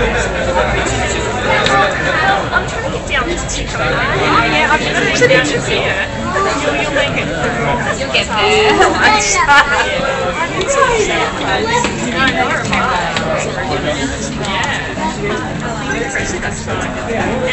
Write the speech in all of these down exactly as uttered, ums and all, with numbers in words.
I'm trying to get down this ticket. Oh yeah, I'm just down to here. You'll, you'll make it through. You'll get there. I need to see that close. No, nor am I. Yeah. Impressive, that's fine. Yeah.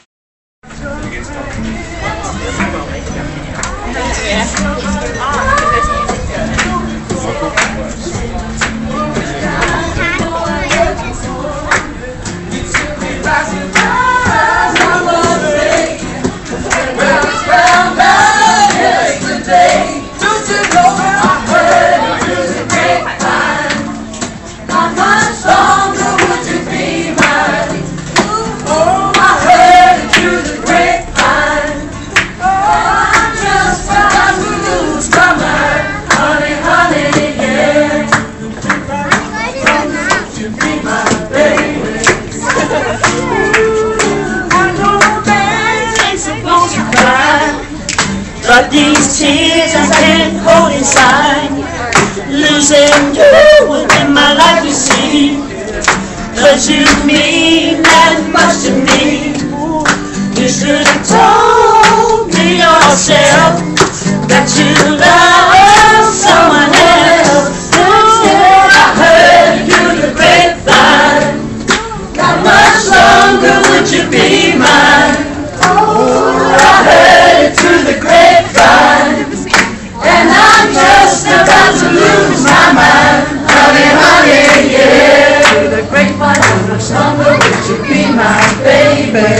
But these tears I can't hold inside. Losing you would make my life, you see. Cause you mean that much to me. You should have told me yourself that you love someone else. Instead I heard you the grapevine. How much longer would you be mine? Oh, I heard it through the grapevine, and I'm just about to lose my mind. Honey, honey, yeah. Through the grapevine, how much longer would you be my baby?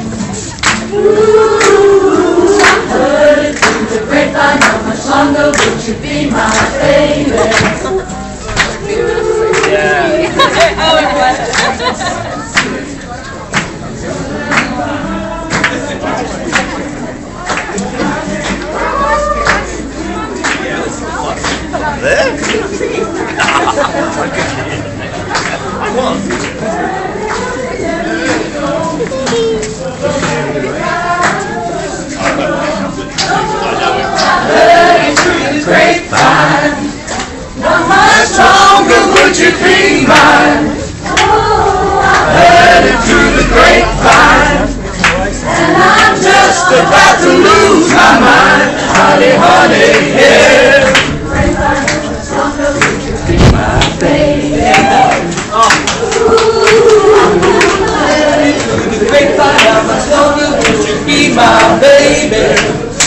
Ooh, I heard it through the grapevine, how much longer would you be my baby? Yeah. Oh, it was. There? I won. Grapevine, how much longer would you be mine? Oh, I heard it through the grapevine, and I'm just about to lose my mind. Honey, honey, yeah. Be my baby.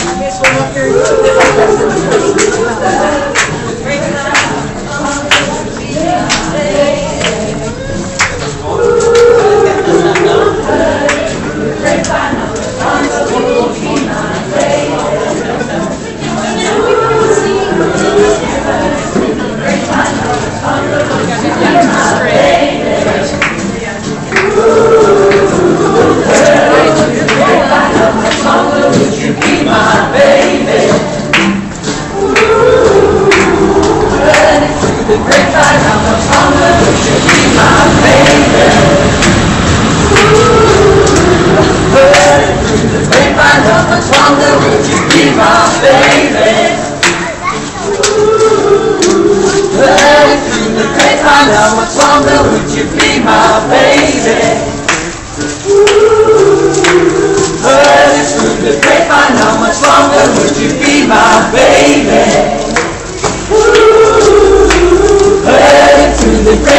How much longer would you be my baby? Heard it through the grapevine, how much longer would you be my baby? Heard it through the grapevine.